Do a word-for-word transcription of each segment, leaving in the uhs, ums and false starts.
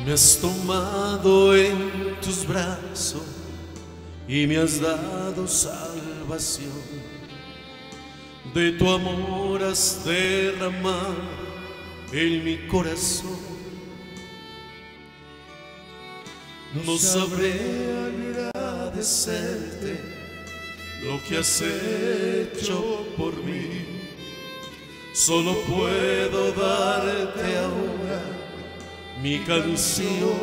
Me has tomado en tus brazos y me has dado salvación. De tu amor has derramado en mi corazón. No sabré agradecerte lo que has hecho por mí. Solo puedo darte ahora mi canción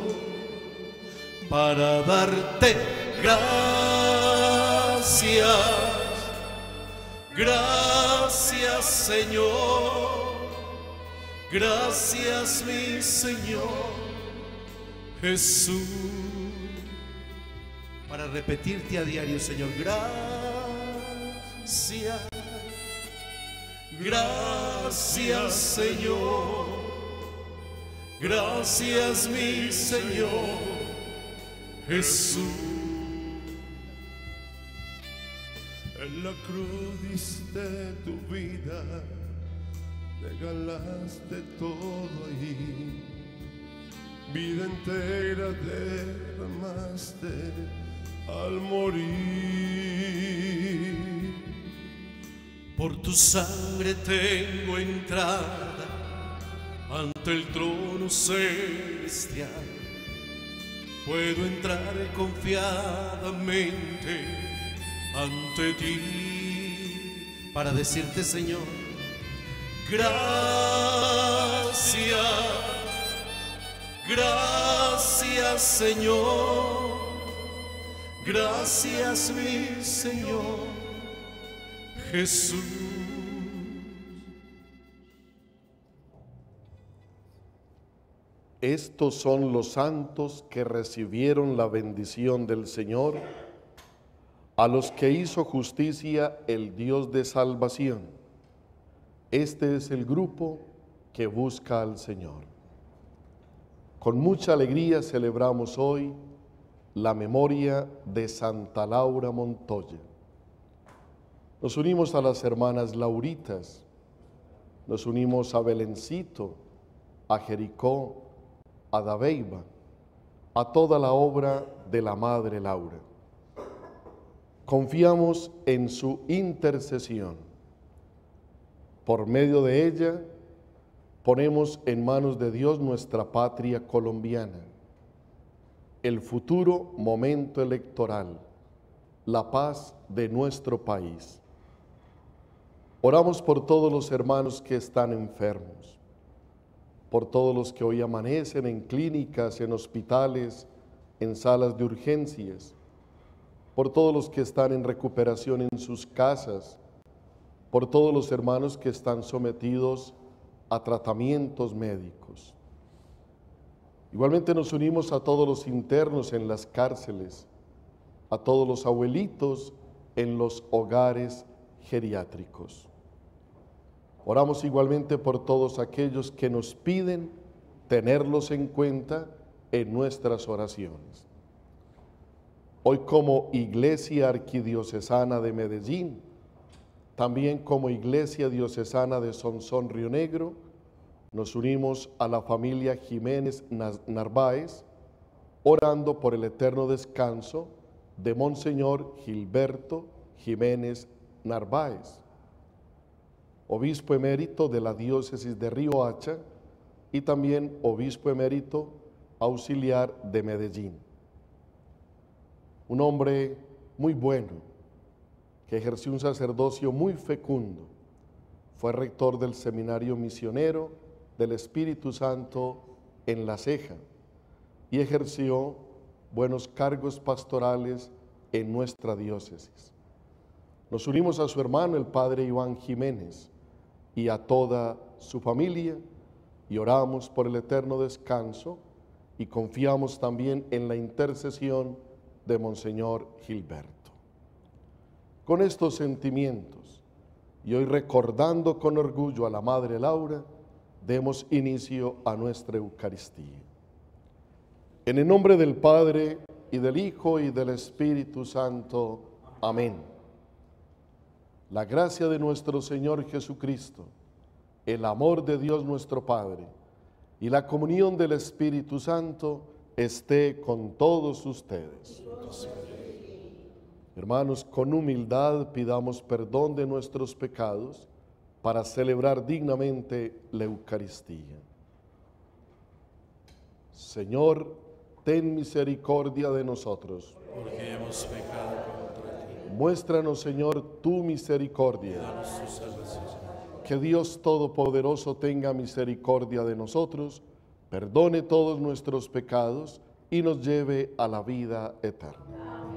para darte gracias. Gracias, Señor. Gracias, mi Señor Jesús. Para repetirte a diario, Señor, gracias. Gracias, Señor. Gracias, mi Señor Jesús. En la cruz diste tu vida, regalaste todo ahí. Vida entera derramaste al morir. Por tu sangre tengo entrada ante el trono celestial. Puedo entrar confiadamente ante ti para decirte, Señor, gracias, gracias, Señor, gracias, mi Señor Jesús. Estos son los santos que recibieron la bendición del Señor, a los que hizo justicia el Dios de salvación. Este es el grupo que busca al Señor. Con mucha alegría celebramos hoy la memoria de Santa Laura Montoya. Nos unimos a las hermanas Lauritas, nos unimos a Belencito, a Jericó, a Dabeiba, a toda la obra de la Madre Laura. Confiamos en su intercesión. Por medio de ella, ponemos en manos de Dios nuestra patria colombiana, el futuro momento electoral, la paz de nuestro país. Oramos por todos los hermanos que están enfermos, por todos los que hoy amanecen en clínicas, en hospitales, en salas de urgencias, por todos los que están en recuperación en sus casas, por todos los hermanos que están sometidos a tratamientos médicos. Igualmente nos unimos a todos los internos en las cárceles, a todos los abuelitos en los hogares geriátricos. Oramos igualmente por todos aquellos que nos piden tenerlos en cuenta en nuestras oraciones. Hoy, como Iglesia Arquidiocesana de Medellín, también como Iglesia Diocesana de Sonsón Río Negro, nos unimos a la familia Jiménez Narváez, orando por el eterno descanso de Monseñor Gilberto Jiménez Narváez, obispo emérito de la diócesis de Riohacha y también obispo emérito auxiliar de Medellín. Un hombre muy bueno, que ejerció un sacerdocio muy fecundo. Fue rector del Seminario Misionero del Espíritu Santo en La Ceja y ejerció buenos cargos pastorales en nuestra diócesis. Nos unimos a su hermano, el padre Iván Jiménez, y a toda su familia, y oramos por el eterno descanso y confiamos también en la intercesión de Monseñor Gilberto. Con estos sentimientos, y hoy recordando con orgullo a la Madre Laura, demos inicio a nuestra Eucaristía. En el nombre del Padre, y del Hijo, y del Espíritu Santo. Amén. La gracia de nuestro Señor Jesucristo, el amor de Dios nuestro Padre, y la comunión del Espíritu Santo esté con todos ustedes. Hermanos, con humildad pidamos perdón de nuestros pecados para celebrar dignamente la Eucaristía. Señor, ten misericordia de nosotros. Porque hemos pecado contra ti. Muéstranos, Señor, tu misericordia. Danos tu salvación. Que Dios Todopoderoso tenga misericordia de nosotros, perdone todos nuestros pecados y nos lleve a la vida eterna.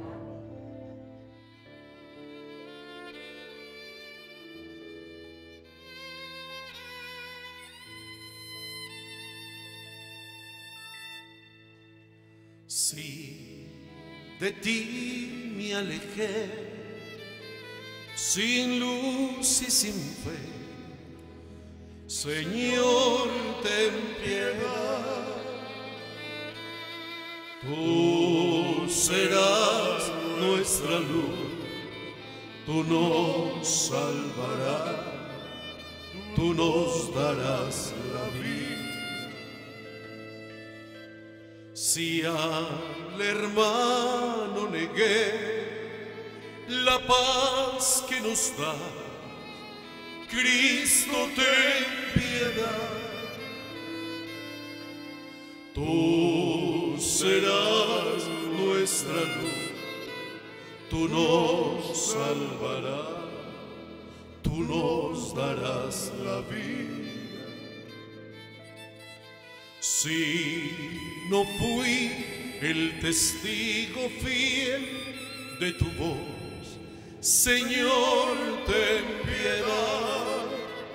Si de ti me alejé, sin luz y sin fe, Señor, ten piedad. Tú serás nuestra luz, tú nos salvarás, tú nos darás la vida. Si al hermano negué la paz que nos da, Cristo, ten piedad. Tú serás nuestra luz, tú nos salvarás, tú nos darás la vida. Si no fui el testigo fiel de tu voz, Señor, ten piedad.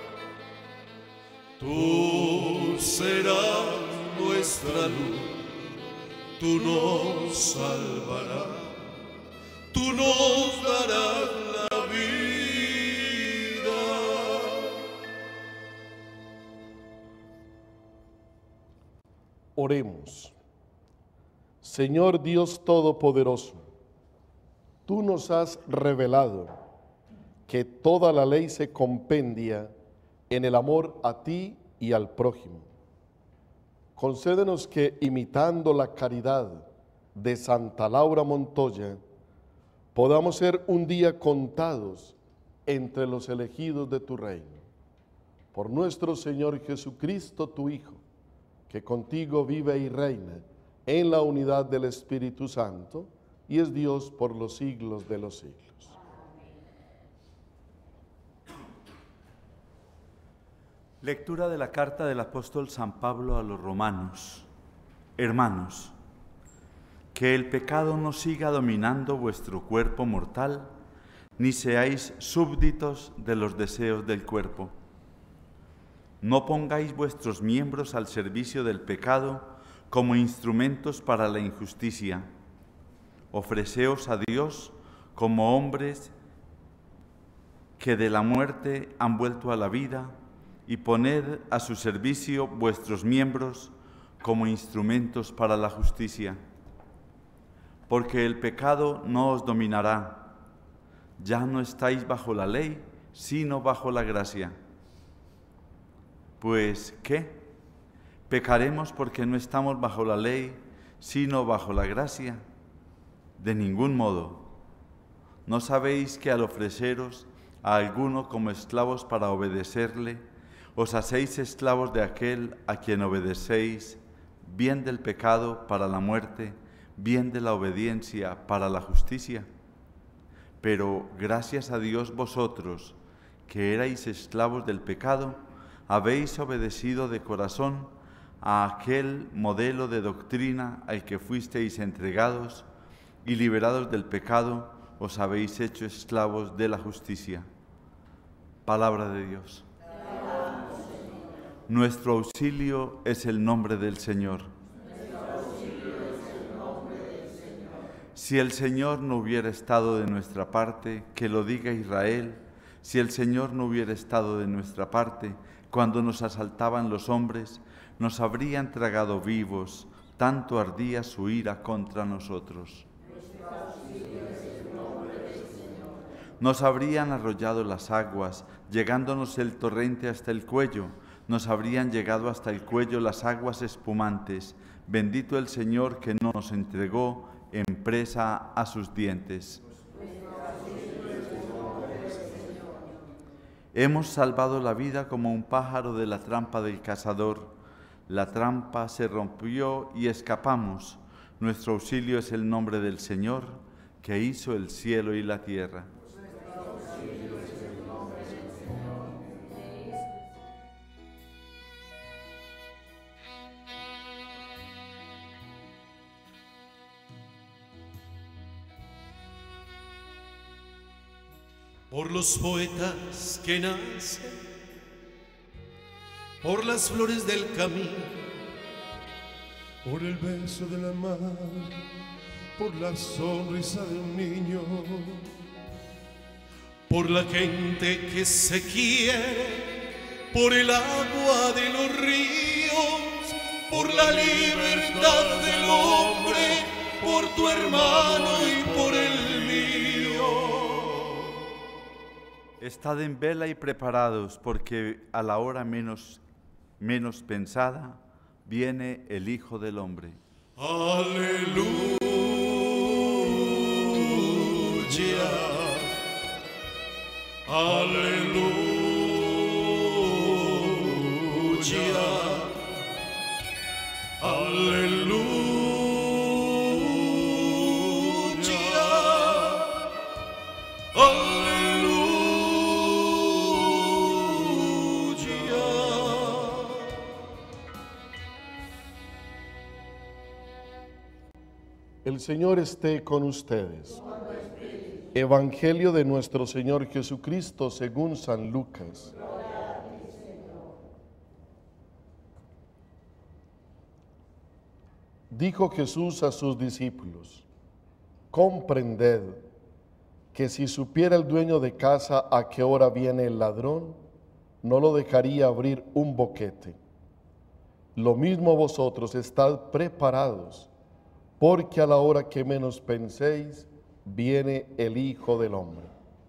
Tú serás nuestra luz, tú nos salvarás, tú nos darás la vida. Oremos. Señor Dios Todopoderoso, tú nos has revelado que toda la ley se compendia en el amor a ti y al prójimo. Concédenos que, imitando la caridad de Santa Laura Montoya, podamos ser un día contados entre los elegidos de tu reino. Por nuestro Señor Jesucristo, tu Hijo, que contigo vive y reina en la unidad del Espíritu Santo, y es Dios por los siglos de los siglos. Lectura de la carta del apóstol San Pablo a los romanos. Hermanos, que el pecado no siga dominando vuestro cuerpo mortal, ni seáis súbditos de los deseos del cuerpo. No pongáis vuestros miembros al servicio del pecado como instrumentos para la injusticia. Ofreceos a Dios como hombres que de la muerte han vuelto a la vida, y poned a su servicio vuestros miembros como instrumentos para la justicia. Porque el pecado no os dominará. Ya no estáis bajo la ley, sino bajo la gracia. Pues, ¿qué? ¿Pecaremos porque no estamos bajo la ley, sino bajo la gracia? De ningún modo. ¿No sabéis que al ofreceros a alguno como esclavos para obedecerle, os hacéis esclavos de aquel a quien obedecéis, bien del pecado para la muerte, bien de la obediencia para la justicia? Pero gracias a Dios vosotros, que erais esclavos del pecado, habéis obedecido de corazón a aquel modelo de doctrina al que fuisteis entregados, y liberados del pecado, os habéis hecho esclavos de la justicia. Palabra de Dios. Nuestro auxilio es el nombre del Señor. Si el Señor no hubiera estado de nuestra parte, que lo diga Israel, si el Señor no hubiera estado de nuestra parte, cuando nos asaltaban los hombres, nos habrían tragado vivos, tanto ardía su ira contra nosotros. Nos habrían arrollado las aguas, llegándonos el torrente hasta el cuello, nos habrían llegado hasta el cuello las aguas espumantes. Bendito el Señor que no nos entregó en presa a sus dientes. Hemos salvado la vida como un pájaro de la trampa del cazador. La trampa se rompió y escapamos. Nuestro auxilio es el nombre del Señor, que hizo el cielo y la tierra. Por los poetas que nacen, por las flores del camino, por el beso de la madre, por la sonrisa de un niño, por la gente que se quiere, por el agua de los ríos, por la libertad del hombre, por tu hermano y por el mío. Estad en vela y preparados, porque a la hora menos, menos pensada viene el Hijo del Hombre. Aleluya, aleluya, aleluya, aleluya. El Señor esté con ustedes. Evangelio de nuestro Señor Jesucristo según San Lucas. Dijo Jesús a sus discípulos: comprended que si supiera el dueño de casa a qué hora viene el ladrón, no lo dejaría abrir un boquete. Lo mismo vosotros, estad preparados, porque a la hora que menos penséis, viene el Hijo del Hombre.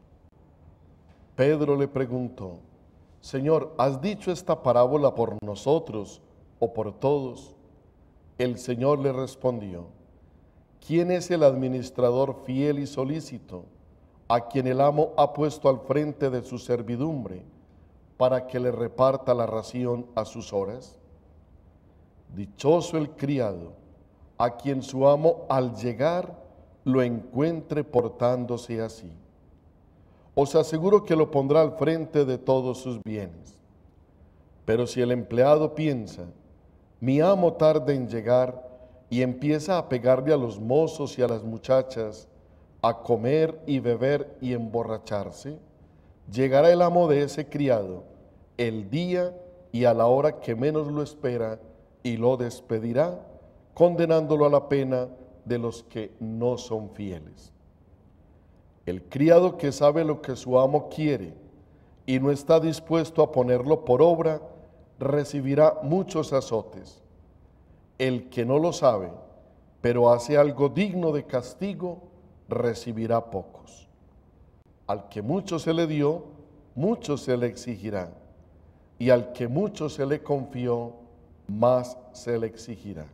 Pedro le preguntó: Señor, ¿has dicho esta parábola por nosotros o por todos? El Señor le respondió: ¿quién es el administrador fiel y solícito, a quien el amo ha puesto al frente de su servidumbre, para que le reparta la ración a sus horas? Dichoso el criado, a quien su amo al llegar lo encuentre portándose así. Os aseguro que lo pondrá al frente de todos sus bienes. Pero si el empleado piensa: mi amo tarda en llegar, y empieza a pegarle a los mozos y a las muchachas, a comer y beber y emborracharse, llegará el amo de ese criado el día y a la hora que menos lo espera, y lo despedirá, condenándolo a la pena de los que no son fieles. El criado que sabe lo que su amo quiere y no está dispuesto a ponerlo por obra, recibirá muchos azotes. El que no lo sabe, pero hace algo digno de castigo, recibirá pocos. Al que mucho se le dio, mucho se le exigirá, y al que mucho se le confió, más se le exigirá.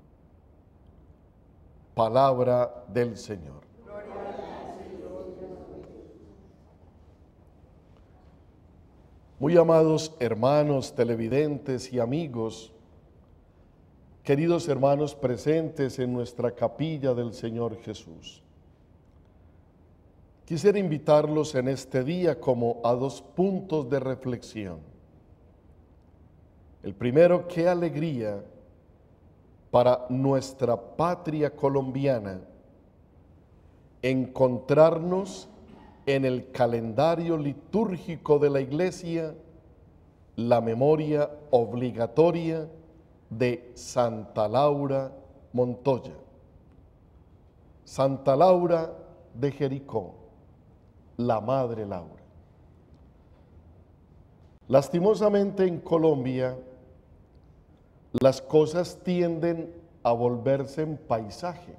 Palabra del Señor. Muy amados hermanos televidentes y amigos, queridos hermanos presentes en nuestra capilla del Señor Jesús, quisiera invitarlos en este día como a dos puntos de reflexión. El primero: qué alegría para nuestra patria colombiana encontrarnos en el calendario litúrgico de la Iglesia la memoria obligatoria de Santa Laura Montoya, Santa Laura de Jericó, la Madre Laura. Lastimosamente en Colombia las cosas tienden a volverse en paisaje.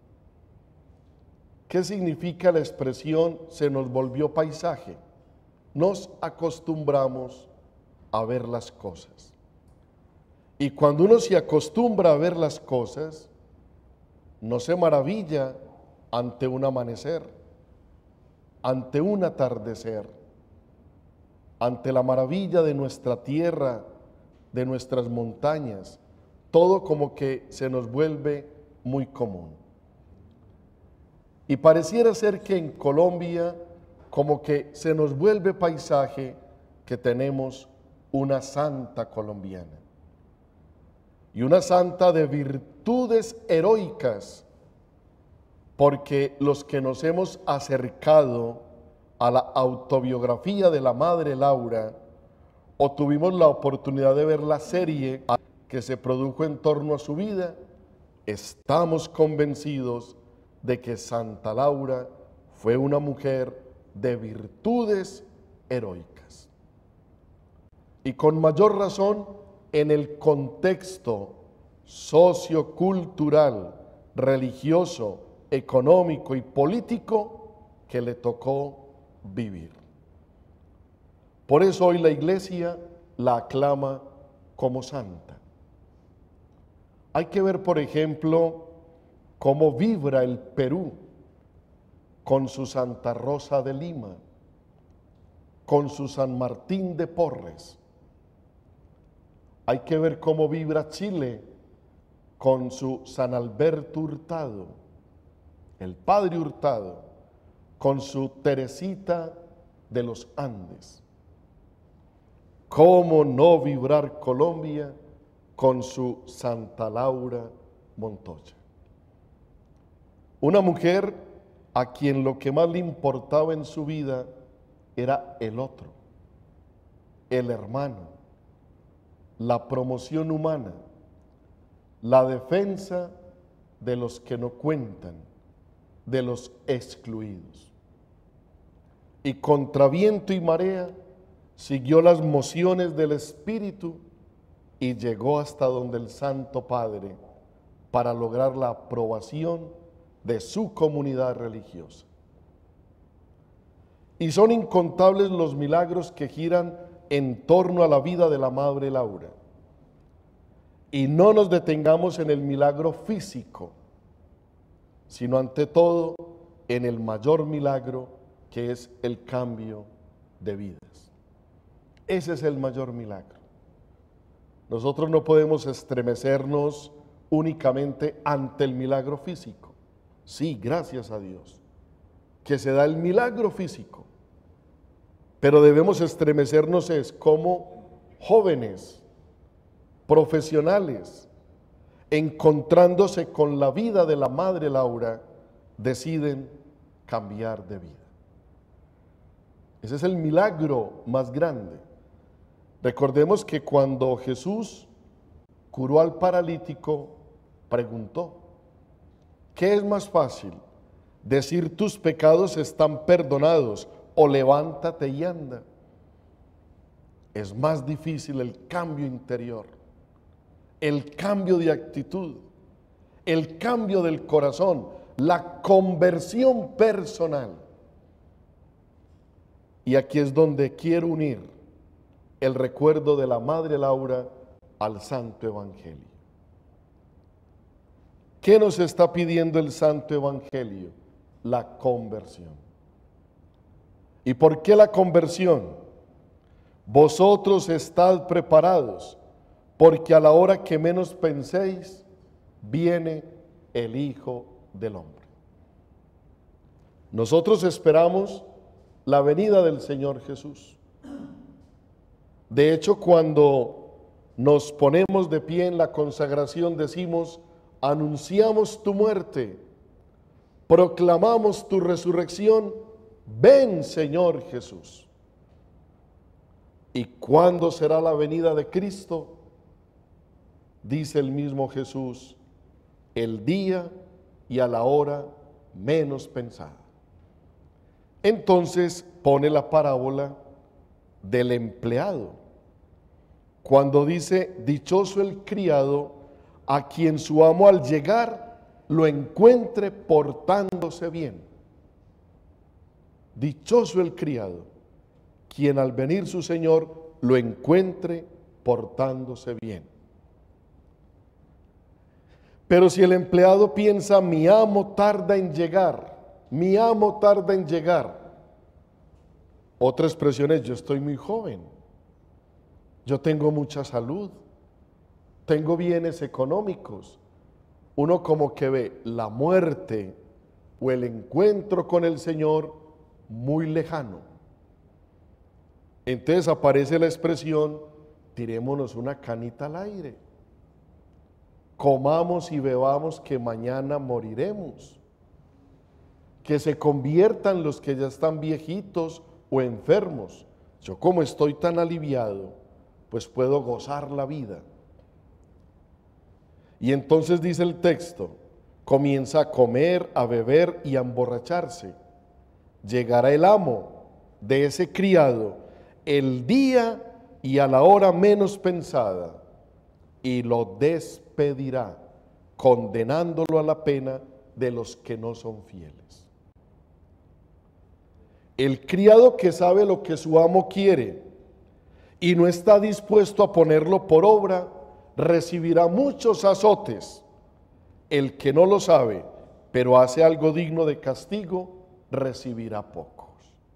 ¿Qué significa la expresión se nos volvió paisaje? Nos acostumbramos a ver las cosas. Y cuando uno se acostumbra a ver las cosas, no se maravilla ante un amanecer, ante un atardecer, ante la maravilla de nuestra tierra, de nuestras montañas. Todo como que se nos vuelve muy común. Y pareciera ser que en Colombia como que se nos vuelve paisaje que tenemos una santa colombiana. Y una santa de virtudes heroicas, porque los que nos hemos acercado a la autobiografía de la Madre Laura, o tuvimos la oportunidad de ver la serie que se produjo en torno a su vida, estamos convencidos de que Santa Laura fue una mujer de virtudes heroicas. Y con mayor razón en el contexto sociocultural, religioso, económico y político que le tocó vivir. Por eso hoy la Iglesia la aclama como santa. Hay que ver, por ejemplo, cómo vibra el Perú con su Santa Rosa de Lima, con su San Martín de Porres. Hay que ver cómo vibra Chile con su San Alberto Hurtado, el Padre Hurtado, con su Teresita de los Andes. ¿Cómo no vibrar Colombia con su Santa Laura Montoya? Una mujer a quien lo que más le importaba en su vida era el otro, el hermano, la promoción humana, la defensa de los que no cuentan, de los excluidos. Y contra viento y marea siguió las mociones del Espíritu y llegó hasta donde el Santo Padre para lograr la aprobación de su comunidad religiosa. Y son incontables los milagros que giran en torno a la vida de la Madre Laura. Y no nos detengamos en el milagro físico, sino ante todo en el mayor milagro que es el cambio de vidas. Ese es el mayor milagro. Nosotros no podemos estremecernos únicamente ante el milagro físico. Sí, gracias a Dios, que se da el milagro físico, pero debemos estremecernos es como jóvenes, profesionales, encontrándose con la vida de la Madre Laura, deciden cambiar de vida. Ese es el milagro más grande. Recordemos que cuando Jesús curó al paralítico, preguntó, ¿qué es más fácil? ¿Decir tus pecados están perdonados o levántate y anda? Es más difícil el cambio interior, el cambio de actitud, el cambio del corazón, la conversión personal. Y aquí es donde quiero unir el recuerdo de la Madre Laura al Santo Evangelio. ¿Qué nos está pidiendo el Santo Evangelio? La conversión. ¿Y por qué la conversión? Vosotros estad preparados, porque a la hora que menos penséis, viene el Hijo del Hombre. Nosotros esperamos la venida del Señor Jesús. De hecho, cuando nos ponemos de pie en la consagración, decimos, anunciamos tu muerte, proclamamos tu resurrección, ven Señor Jesús. ¿Y cuándo será la venida de Cristo? Dice el mismo Jesús, el día y a la hora menos pensada. Entonces pone la parábola del empleado, cuando dice, dichoso el criado a quien su amo al llegar lo encuentre portándose bien. Dichoso el criado, quien al venir su señor lo encuentre portándose bien. Pero si el empleado piensa, mi amo tarda en llegar, mi amo tarda en llegar. Otra expresión es, yo estoy muy joven, yo tengo mucha salud, tengo bienes económicos. Uno como que ve la muerte o el encuentro con el Señor muy lejano. Entonces aparece la expresión, tirémonos una canita al aire, comamos y bebamos que mañana moriremos, que se conviertan los que ya están viejitos o enfermos. Yo como estoy tan aliviado, pues puedo gozar la vida. Y entonces dice el texto, comienza a comer, a beber y a emborracharse. Llegará el amo de ese criado el día y a la hora menos pensada y lo despedirá, condenándolo a la pena de los que no son fieles. El criado que sabe lo que su amo quiere y no está dispuesto a ponerlo por obra, recibirá muchos azotes. El que no lo sabe, pero hace algo digno de castigo, recibirá pocos.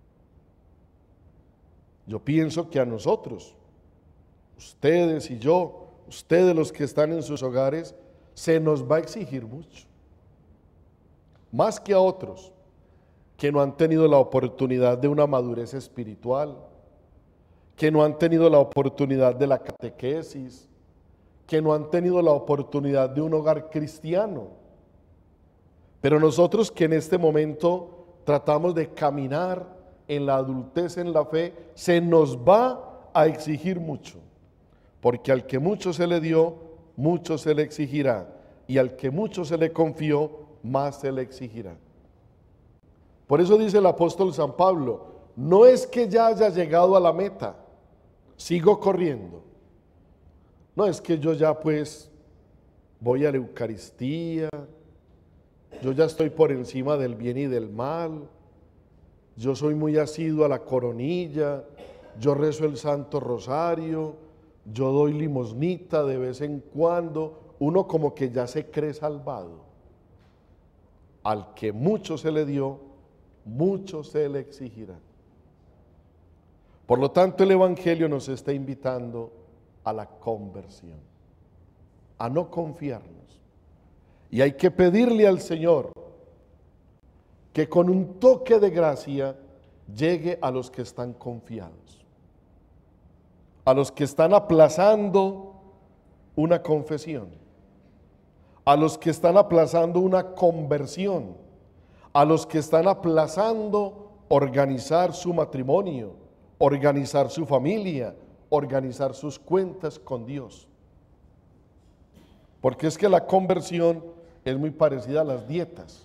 Yo pienso que a nosotros, ustedes y yo, ustedes los que están en sus hogares, se nos va a exigir mucho. Más que a otros que no han tenido la oportunidad de una madurez espiritual, que no han tenido la oportunidad de la catequesis, que no han tenido la oportunidad de un hogar cristiano. Pero nosotros que en este momento tratamos de caminar en la adultez, en la fe, se nos va a exigir mucho, porque al que mucho se le dio, mucho se le exigirá, y al que mucho se le confió, más se le exigirá. Por eso dice el apóstol San Pablo, no es que ya haya llegado a la meta, sigo corriendo. No es que yo ya pues voy a la Eucaristía, yo ya estoy por encima del bien y del mal, yo soy muy asiduo a la coronilla, yo rezo el Santo Rosario, yo doy limosnita de vez en cuando. Uno como que ya se cree salvado. Al que mucho se le dio, mucho se le exigirá. Por lo tanto, el Evangelio nos está invitando a la conversión, a no confiarnos. Y hay que pedirle al Señor que con un toque de gracia llegue a los que están confiados, a los que están aplazando una confesión, a los que están aplazando una conversión, a los que están aplazando organizar su matrimonio, organizar su familia, organizar sus cuentas con Dios. Porque es que la conversión es muy parecida a las dietas.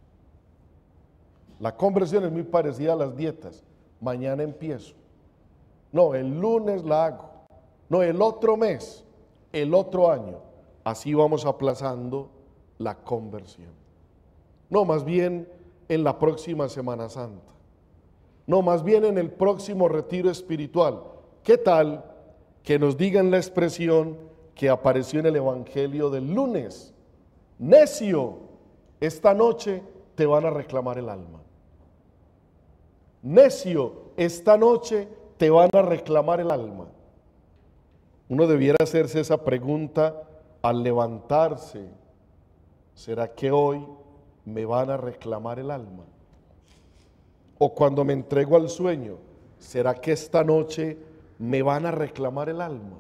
La conversión es muy parecida a las dietas. Mañana empiezo. No, el lunes la hago. No, el otro mes, el otro año. Así vamos aplazando la conversión. No, más bien en la próxima Semana Santa. No, más bien en el próximo retiro espiritual. ¿Qué tal que nos digan la expresión que apareció en el Evangelio del lunes? Necio, esta noche te van a reclamar el alma. Necio, esta noche te van a reclamar el alma. Uno debiera hacerse esa pregunta al levantarse. ¿Será que hoy me van a reclamar el alma? O cuando me entrego al sueño, ¿será que esta noche me van a reclamar el alma?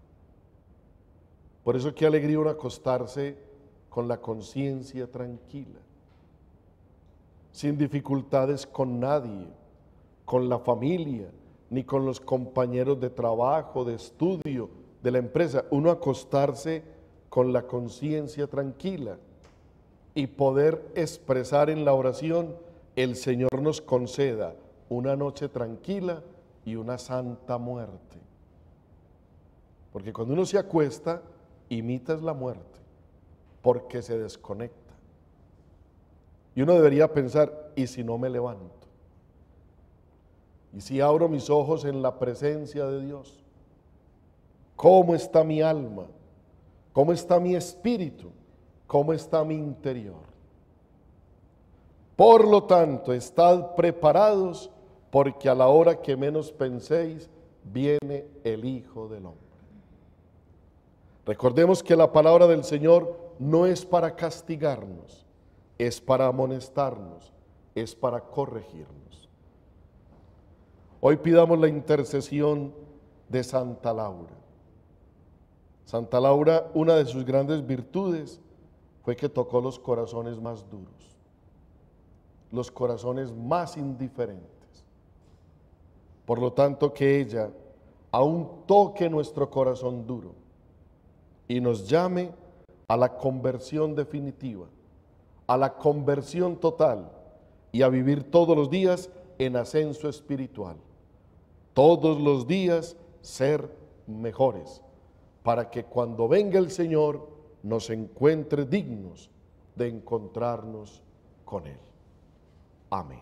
Por eso qué alegría uno acostarse con la conciencia tranquila, sin dificultades con nadie, con la familia, ni con los compañeros de trabajo, de estudio, de la empresa. Uno acostarse con la conciencia tranquila y poder expresar en la oración, el Señor nos conceda una noche tranquila y una santa muerte. Porque cuando uno se acuesta, imitas la muerte, porque se desconecta. Y uno debería pensar, ¿y si no me levanto? ¿Y si abro mis ojos en la presencia de Dios? ¿Cómo está mi alma? ¿Cómo está mi espíritu? ¿Cómo está mi interior? Por lo tanto, estad preparados, porque a la hora que menos penséis, viene el Hijo del Hombre. Recordemos que la palabra del Señor no es para castigarnos, es para amonestarnos, es para corregirnos. Hoy pidamos la intercesión de Santa Laura. Santa Laura, una de sus grandes virtudes fue que tocó los corazones más duros, los corazones más indiferentes. Por lo tanto, que ella aún toque nuestro corazón duro y nos llame a la conversión definitiva, a la conversión total y a vivir todos los días en ascenso espiritual. Todos los días ser mejores, para que cuando venga el Señor nos encuentre dignos de encontrarnos con Él. Amén.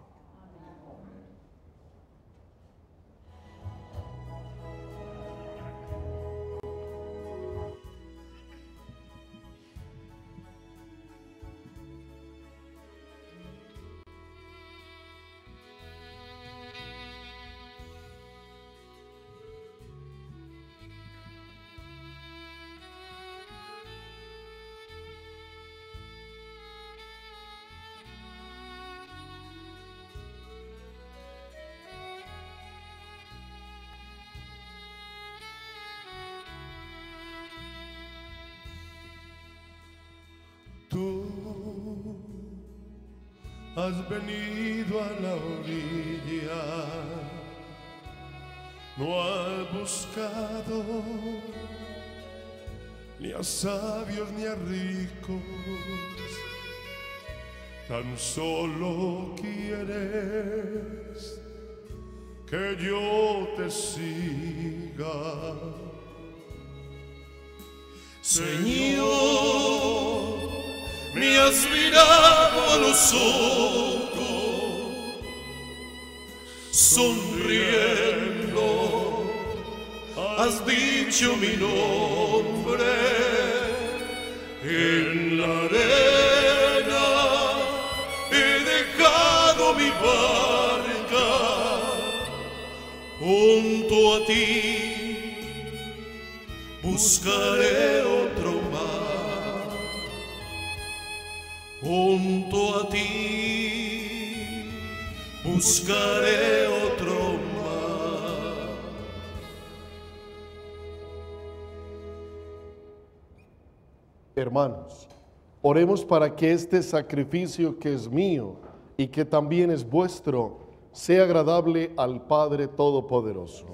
Tú has venido a la orilla, no has buscado ni a sabios ni a ricos, tan solo quieres que yo te siga. Señor, me has mirado a los ojos, sonriendo, has dicho mi nombre en la arena, he dejado mi barca junto a ti, buscaré otro mar. Junto a ti buscaré otro mar. Hermanos, oremos para que este sacrificio que es mío y que también es vuestro sea agradable al Padre Todopoderoso.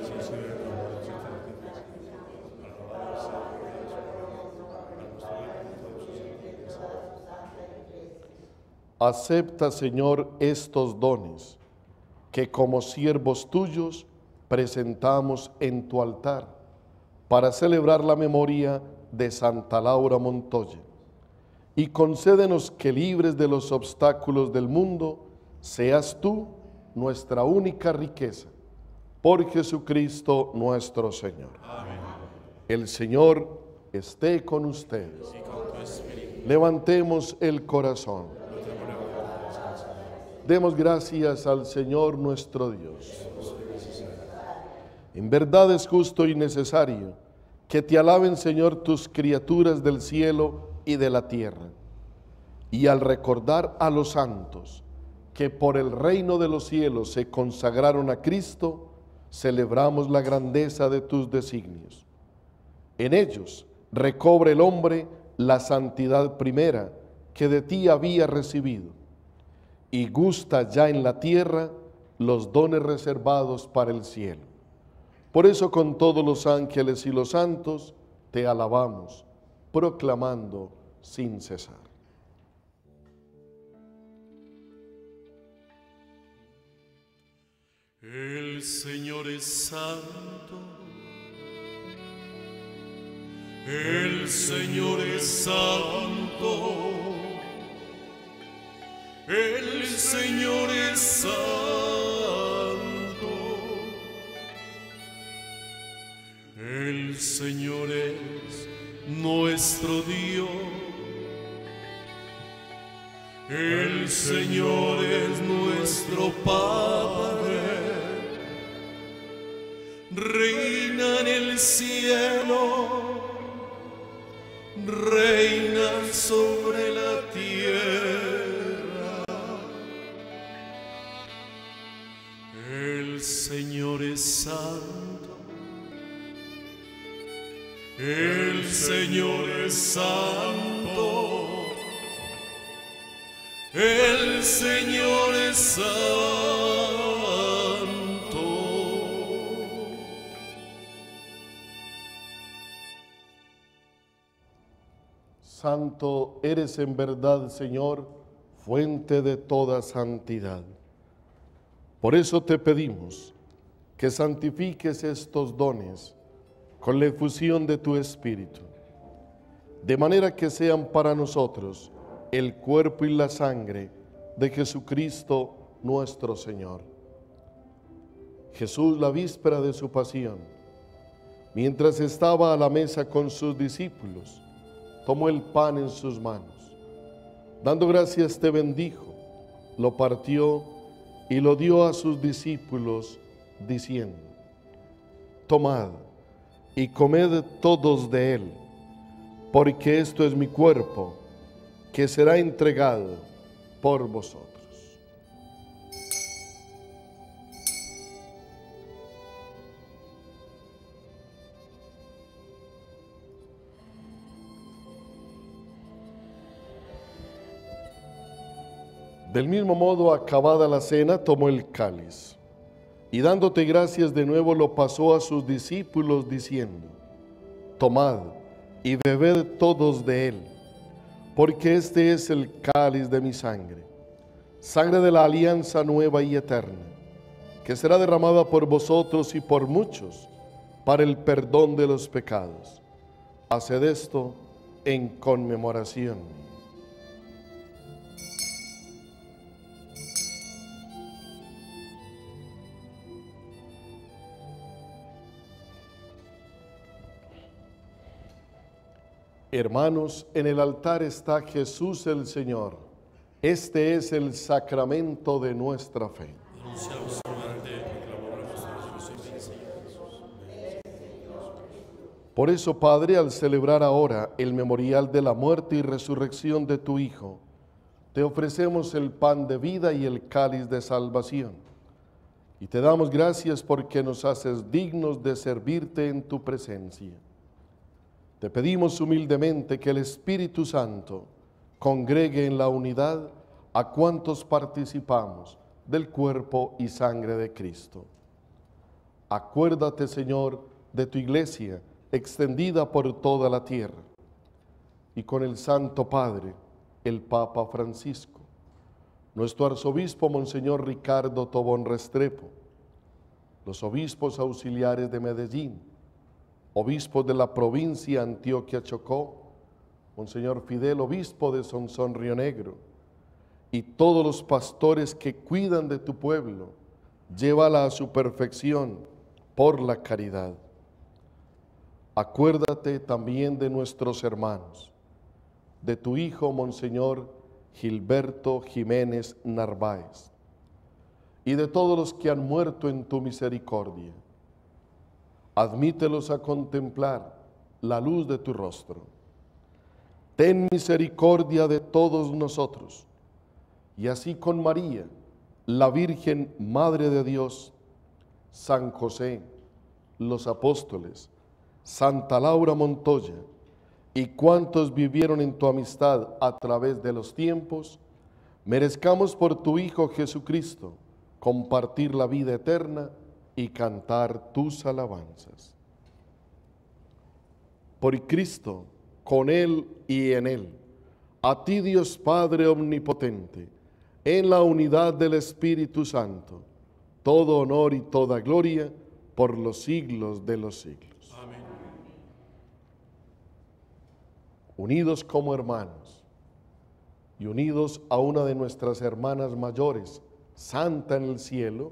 Acepta, Señor, estos dones que como siervos tuyos presentamos en tu altar para celebrar la memoria de Santa Laura Montoya, y concédenos que, libres de los obstáculos del mundo, seas tú nuestra única riqueza. Por Jesucristo nuestro Señor. Amén. El Señor esté con ustedes. Y con tu espíritu. Levantemos el corazón. Demos gracias al Señor nuestro Dios. En verdad es justo y necesario que te alaben, Señor, tus criaturas del cielo y de la tierra. Y al recordar a los santos que por el reino de los cielos se consagraron a Cristo, celebramos la grandeza de tus designios. En ellos recobra el hombre la santidad primera que de ti había recibido, y gusta ya en la tierra los dones reservados para el cielo. Por eso con todos los ángeles y los santos te alabamos, proclamando sin cesar. El Señor es santo, el Señor es santo, el Señor es santo, el nuestro Dios. El Señor es nuestro Padre, reina en el cielo, reina sobre la tierra. El Señor es santo, el Señor es santo. El Señor es santo. Santo eres en verdad, Señor, fuente de toda santidad. Por eso te pedimos que santifiques estos dones con la efusión de tu Espíritu, de manera que sean para nosotros el cuerpo y la sangre de Jesucristo nuestro Señor. Jesús, la víspera de su pasión, mientras estaba a la mesa con sus discípulos, tomó el pan en sus manos. Dando gracias te bendijo, lo partió y lo dio a sus discípulos, diciendo: tomad y comed todos de él, porque esto es mi cuerpo, que será entregado por vosotros. Del mismo modo, acabada la cena, tomó el cáliz, y dándote gracias de nuevo lo pasó a sus discípulos, diciendo: tomad y bebed todos de él, porque este es el cáliz de mi sangre, sangre de la alianza nueva y eterna, que será derramada por vosotros y por muchos para el perdón de los pecados. Haced esto en conmemoración mía. Hermanos, en el altar está Jesús el Señor. Este es el sacramento de nuestra fe. Anunciamos tu muerte, proclamamos nuestra resurrección. Por eso, Padre, al celebrar ahora el memorial de la muerte y resurrección de tu Hijo, te ofrecemos el pan de vida y el cáliz de salvación. Y te damos gracias porque nos haces dignos de servirte en tu presencia. Te pedimos humildemente que el Espíritu Santo congregue en la unidad a cuantos participamos del cuerpo y sangre de Cristo. Acuérdate, Señor, de tu iglesia extendida por toda la tierra, y con el Santo Padre, el Papa Francisco, nuestro arzobispo Monseñor Ricardo Tobón Restrepo, los obispos auxiliares de Medellín, obispos de la provincia Antioquia Chocó, Monseñor Fidel, obispo de Sonsón Río Negro, y todos los pastores que cuidan de tu pueblo, llévala a su perfección por la caridad. Acuérdate también de nuestros hermanos, de tu hijo Monseñor Gilberto Jiménez Narváez, y de todos los que han muerto en tu misericordia. Admítelos a contemplar la luz de tu rostro. Ten misericordia de todos nosotros, y así con María, la Virgen Madre de Dios, San José, los apóstoles, Santa Laura Montoya, y cuantos vivieron en tu amistad a través de los tiempos, merezcamos por tu Hijo Jesucristo compartir la vida eterna y cantar tus alabanzas. Por Cristo, con Él y en Él, a ti Dios Padre Omnipotente, en la unidad del Espíritu Santo, todo honor y toda gloria por los siglos de los siglos. Amén. Unidos como hermanos y unidos a una de nuestras hermanas mayores, santa en el cielo,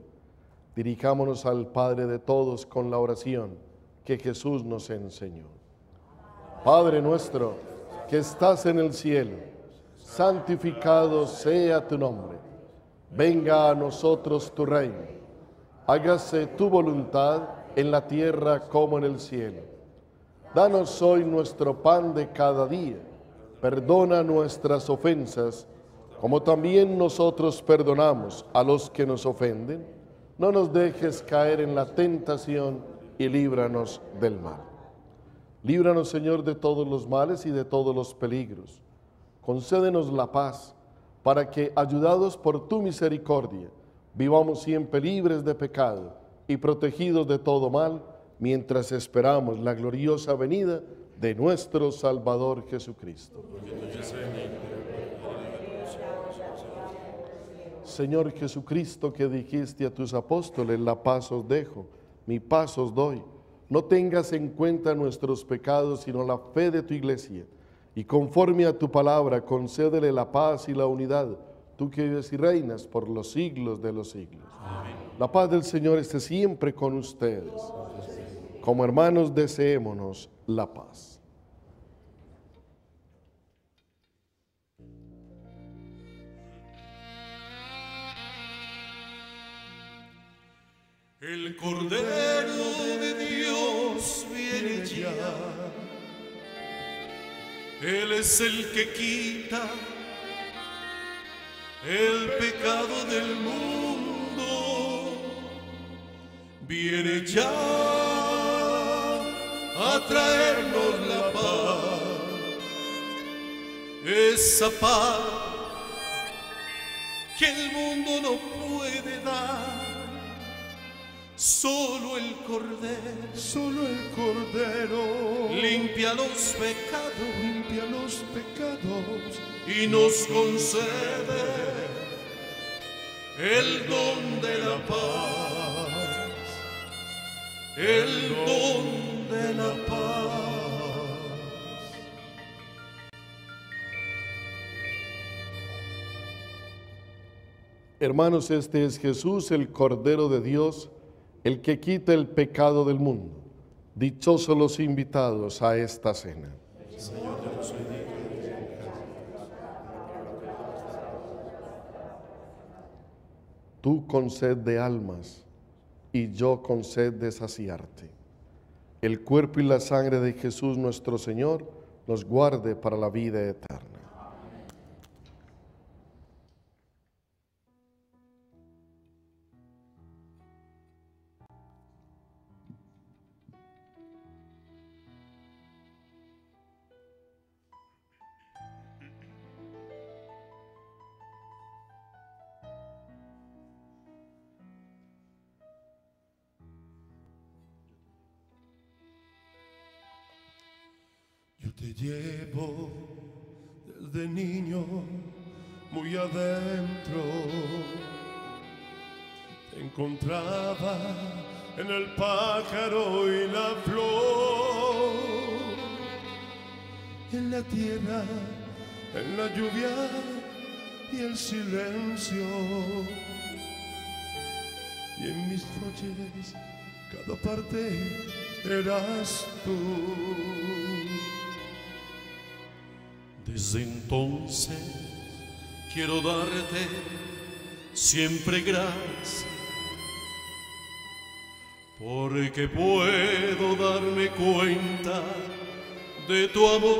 dirijámonos al Padre de todos con la oración que Jesús nos enseñó. Padre nuestro, que estás en el cielo, santificado sea tu nombre. Venga a nosotros tu reino. Hágase tu voluntad en la tierra como en el cielo. Danos hoy nuestro pan de cada día. Perdona nuestras ofensas, como también nosotros perdonamos a los que nos ofenden. No nos dejes caer en la tentación y líbranos del mal. Líbranos, Señor, de todos los males y de todos los peligros. Concédenos la paz, para que, ayudados por tu misericordia, vivamos siempre libres de pecado y protegidos de todo mal, mientras esperamos la gloriosa venida de nuestro Salvador Jesucristo. Señor Jesucristo, que dijiste a tus apóstoles, la paz os dejo, mi paz os doy. No tengas en cuenta nuestros pecados, sino la fe de tu iglesia. Y conforme a tu palabra, concédele la paz y la unidad, tú que vives y reinas por los siglos de los siglos. Amén. La paz del Señor esté siempre con ustedes. Como hermanos, deseémonos la paz. El Cordero de Dios viene ya. Él es el que quita el pecado del mundo. Viene ya a traernos la paz, esa paz que el mundo no puede dar. Solo el Cordero, solo el Cordero limpia los pecados, limpia los pecados y nos concede el don de la paz, el don de la paz. Hermanos, este es Jesús, el Cordero de Dios, el que quita el pecado del mundo. Dichosos los invitados a esta cena. Señor, yo no soy digno. Tú con sed de almas y yo con sed de saciarte. El cuerpo y la sangre de Jesús nuestro Señor nos guarde para la vida eterna. Yo te llevo desde niño muy adentro. Te encontraba en el pájaro y la flor, en la tierra, en la lluvia y el silencio. Y en mis noches, cada parte eras tú. Desde entonces quiero darte siempre gracias, porque puedo darme cuenta de tu amor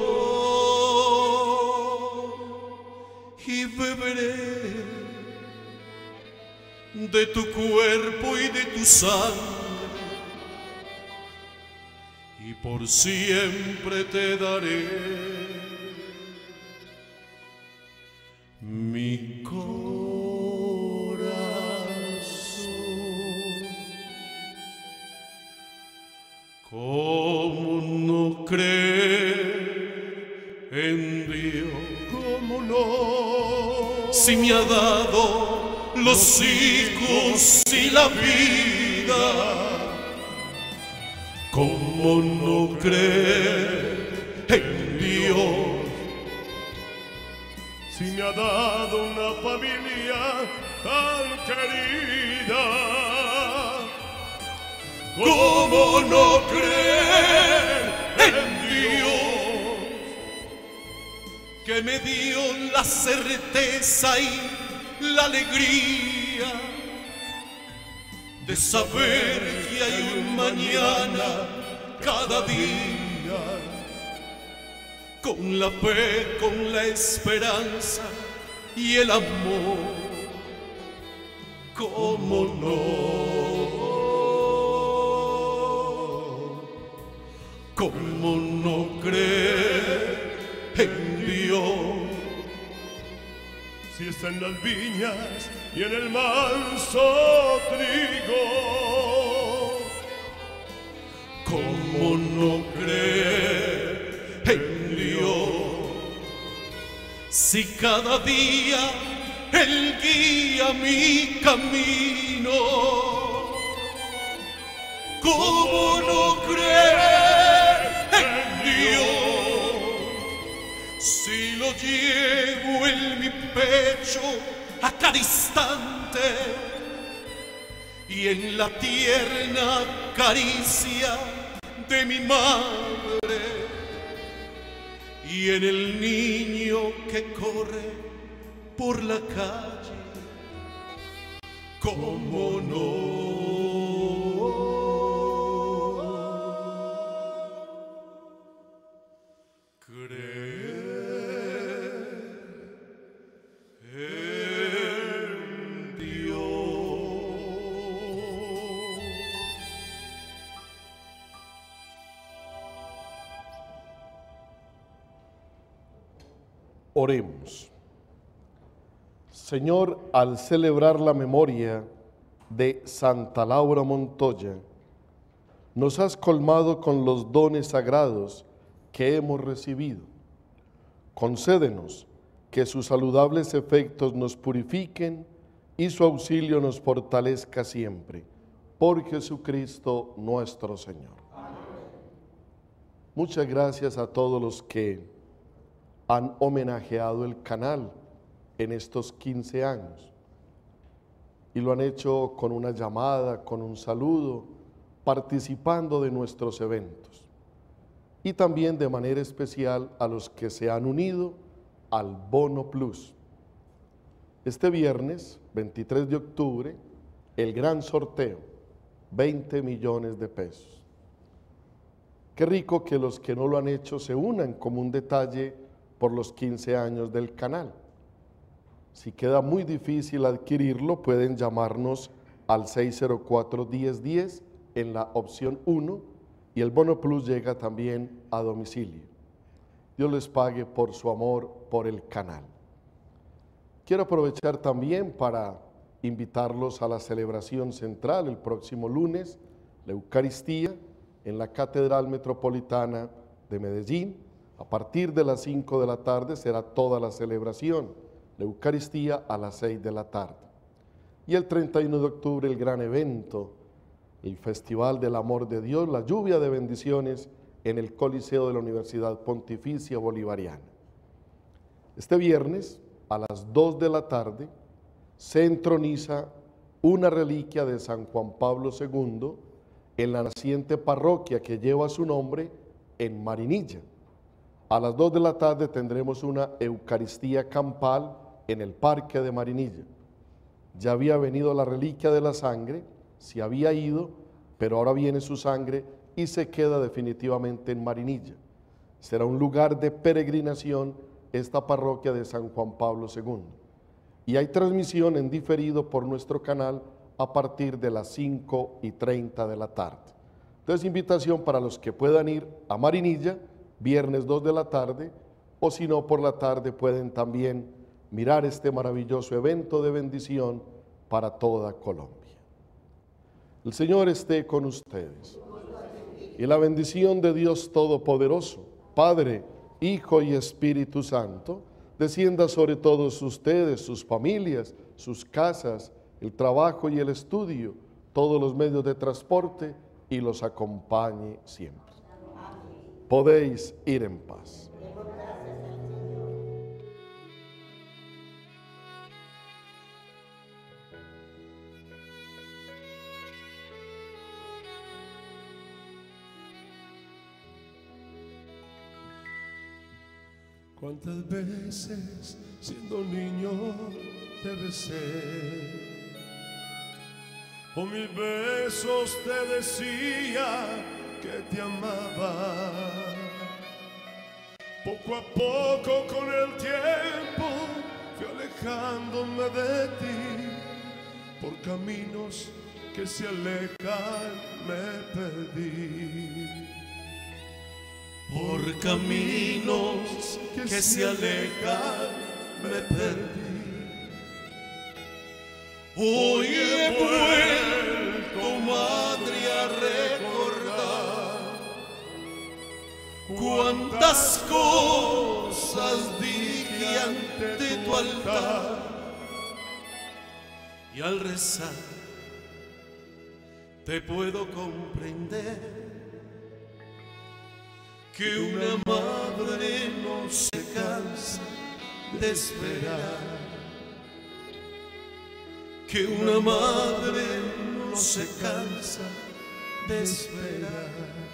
y beberé de tu cuerpo y de tu sangre, y por siempre te daré mi corazón. ¿Cómo no creer en Dios? ¿Cómo no? Si me ha dado los hijos y la vida, ¿cómo no creer en Dios? Si me ha dado una familia tan querida, ¿cómo no creer en Dios? que me dio la certeza y la alegría de saber que hay un mañana cada día, con la fe, con la esperanza y el amor, ¿cómo no? ¿Cómo no creer en Dios? Si está en las viñas y en el manso trigo, ¿cómo no creer en Dios? Si cada día Él guía mi camino, ¿cómo no creer en Dios? Si lo llevo en mi pecho a cada instante y en la tierna caricia de mi madre y en el niño que corre por la calle, ¿cómo no? Oremos. Señor, al celebrar la memoria de Santa Laura Montoya, nos has colmado con los dones sagrados que hemos recibido. Concédenos que sus saludables efectos nos purifiquen y su auxilio nos fortalezca siempre. Por Jesucristo nuestro Señor. Amén. Muchas gracias a todos los que han homenajeado el canal en estos quince años y lo han hecho con una llamada, con un saludo, participando de nuestros eventos, y también de manera especial a los que se han unido al Bono Plus. Este viernes, veintitrés de octubre, el gran sorteo, veinte millones de pesos. Qué rico que los que no lo han hecho se unan como un detalle por los quince años del canal. Si queda muy difícil adquirirlo, pueden llamarnos al seis cero cuatro, diez diez en la opción uno y el Bono Plus llega también a domicilio. Dios les pague por su amor por el canal. Quiero aprovechar también para invitarlos a la celebración central el próximo lunes, la Eucaristía, en la Catedral Metropolitana de Medellín. A partir de las cinco de la tarde será toda la celebración, la Eucaristía a las seis de la tarde. Y el treinta y uno de octubre el gran evento, el Festival del Amor de Dios, la lluvia de bendiciones en el Coliseo de la Universidad Pontificia Bolivariana. Este viernes a las dos de la tarde se entroniza una reliquia de San Juan Pablo segundo en la naciente parroquia que lleva su nombre en Marinilla. A las dos de la tarde tendremos una Eucaristía campal en el Parque de Marinilla. Ya había venido la reliquia de la sangre, se había ido, pero ahora viene su sangre y se queda definitivamente en Marinilla. Será un lugar de peregrinación esta parroquia de San Juan Pablo segundo. Y hay transmisión en diferido por nuestro canal a partir de las cinco y treinta de la tarde. Entonces, invitación para los que puedan ir a Marinilla, viernes dos de la tarde, o si no, por la tarde pueden también mirar este maravilloso evento de bendición para toda Colombia. El Señor esté con ustedes. Y la bendición de Dios Todopoderoso, Padre, Hijo y Espíritu Santo, descienda sobre todos ustedes, sus familias, sus casas, el trabajo y el estudio, todos los medios de transporte, y los acompañe siempre. Podéis ir en paz. cuántas veces siendo niño te besé, o mil besos te decía que te amaba. Poco a poco con el tiempo fui alejándome de ti, por caminos que se alejan me perdí. Por caminos que se alejan me perdí. Hoy he vuelto, madre, a recordar cuántas cosas dije ante tu altar, y al rezar te puedo comprender que una madre no se cansa de esperar, que una madre no se cansa de esperar,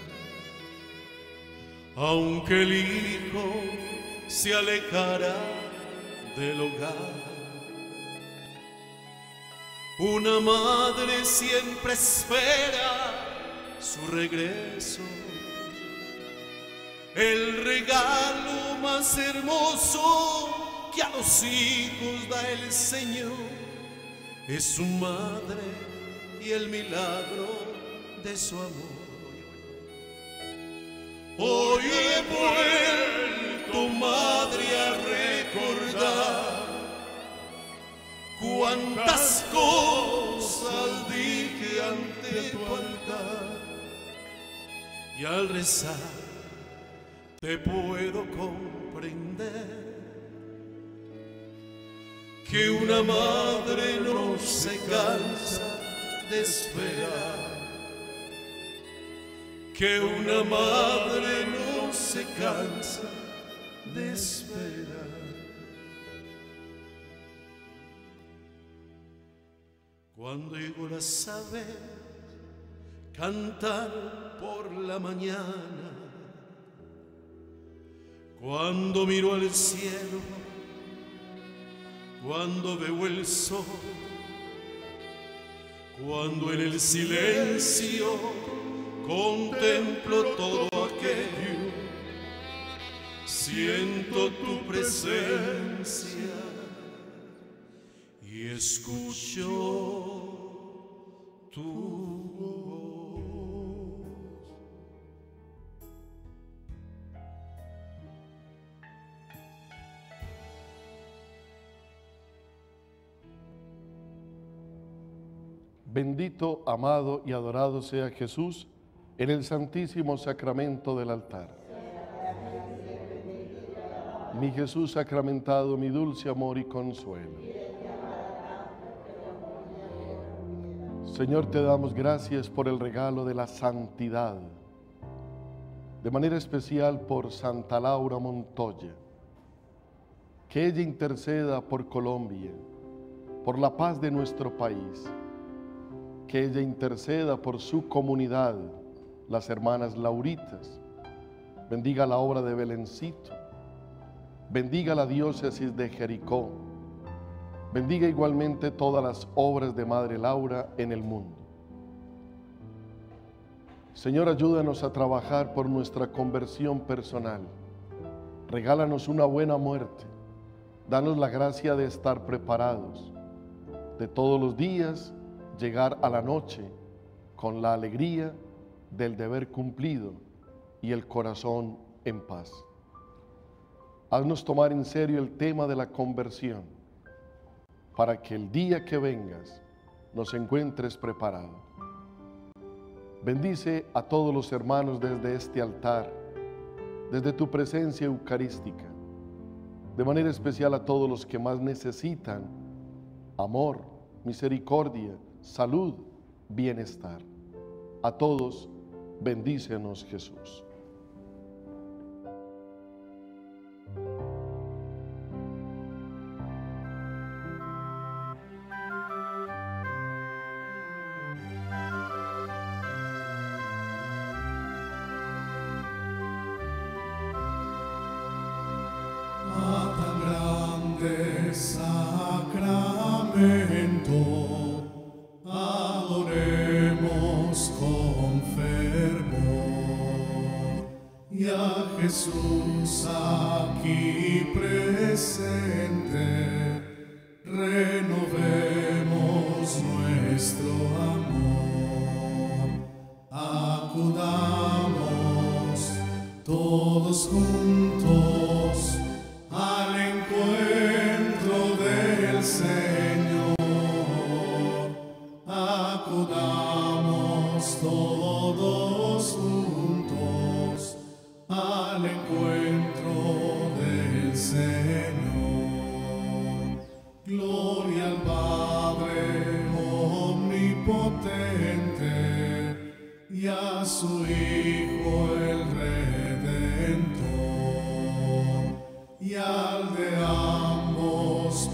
aunque el hijo se alejará del hogar. Una madre siempre espera su regreso, el regalo más hermoso que a los hijos da el Señor es su madre y el milagro de su amor. Hoy he vuelto, madre, a recordar cuántas cosas dije ante tu altar, y al rezar te puedo comprender que una madre no se cansa de esperar, que una madre no se cansa de esperar. Cuando oigo las aves cantar por la mañana, cuando miro al cielo, cuando veo el sol, cuando en el silencio contemplo todo aquello, siento tu presencia y escucho tu voz. Bendito, amado y adorado sea Jesús en el santísimo sacramento del altar. Mi Jesús sacramentado, mi dulce amor y consuelo. Señor, te damos gracias por el regalo de la santidad, de manera especial por Santa Laura Montoya. Que ella interceda por Colombia, por la paz de nuestro país. Que ella interceda por su comunidad, las hermanas Lauritas. Bendiga la obra de Belencito. Bendiga la diócesis de Jericó. Bendiga igualmente todas las obras de Madre Laura en el mundo. Señor, ayúdanos a trabajar por nuestra conversión personal. Regálanos una buena muerte. Danos la gracia de estar preparados, de todos los días llegar a la noche con la alegría del deber cumplido y el corazón en paz. Haznos tomar en serio el tema de la conversión, para que el día que vengas nos encuentres preparados. Bendice a todos los hermanos desde este altar, desde tu presencia eucarística, de manera especial a todos los que más necesitan amor, misericordia, salud, bienestar. A todos, bendícenos, Jesús. con fervor. Y a Jesús aquí presente, renovemos nuestro amor. Acudamos todos juntos al encuentro del Señor. Acudamos todos juntos al encuentro del Señor. Gloria al Padre omnipotente y a su Hijo el Redentor, y al de ambos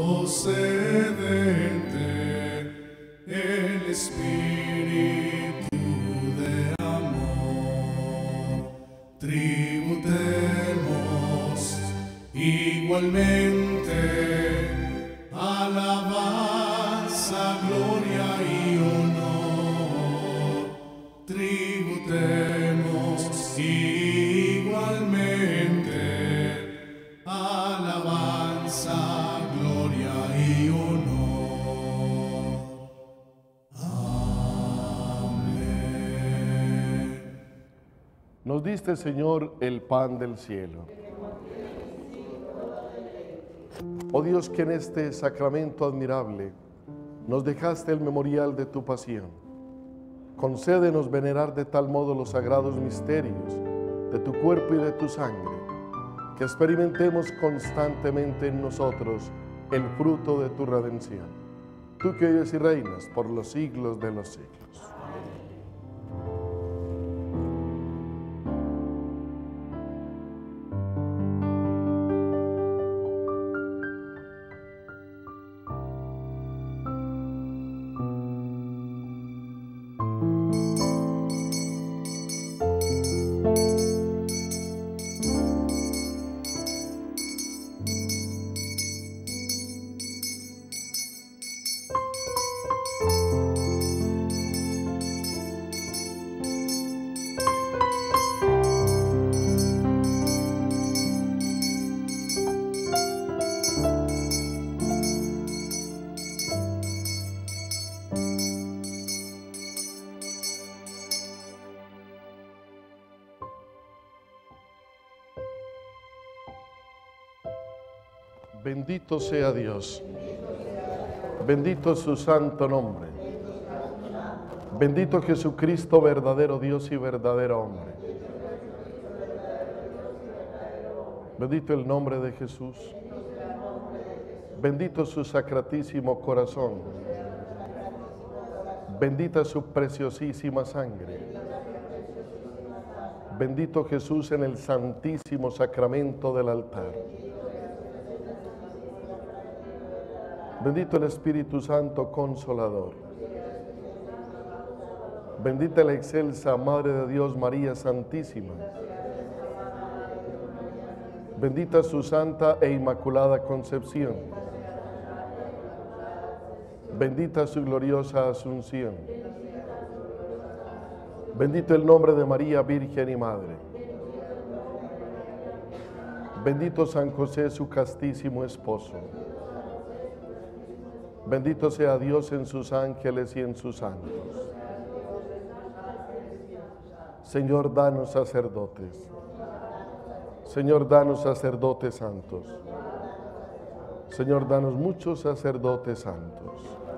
procedente el Espíritu de amor. Tributemos igualmente alabanza, gloria y honor. Tributemos igualmente alabanza, gloria y honor. Amén. Nos diste, Señor, el pan del cielo. Oh Dios, que en este sacramento admirable nos dejaste el memorial de tu pasión. Concédenos venerar de tal modo los sagrados misterios de tu cuerpo y de tu sangre, que experimentemos constantemente en nosotros el fruto de tu redención. Tú que vives y reinas por los siglos de los siglos. Bendito sea Dios, bendito su santo nombre, bendito Jesucristo, verdadero Dios y verdadero hombre. Bendito el nombre de Jesús, bendito su sacratísimo corazón, bendita su preciosísima sangre, bendito Jesús en el santísimo sacramento del altar. Bendito el Espíritu Santo Consolador. Bendita la excelsa Madre de Dios, María Santísima. Bendita su santa e inmaculada concepción. Bendita su gloriosa asunción. Bendito el nombre de María, Virgen y Madre. Bendito San José, su castísimo esposo. Bendito sea Dios en sus ángeles y en sus santos. Señor, danos sacerdotes. Señor, danos sacerdotes santos. Señor, danos muchos sacerdotes santos.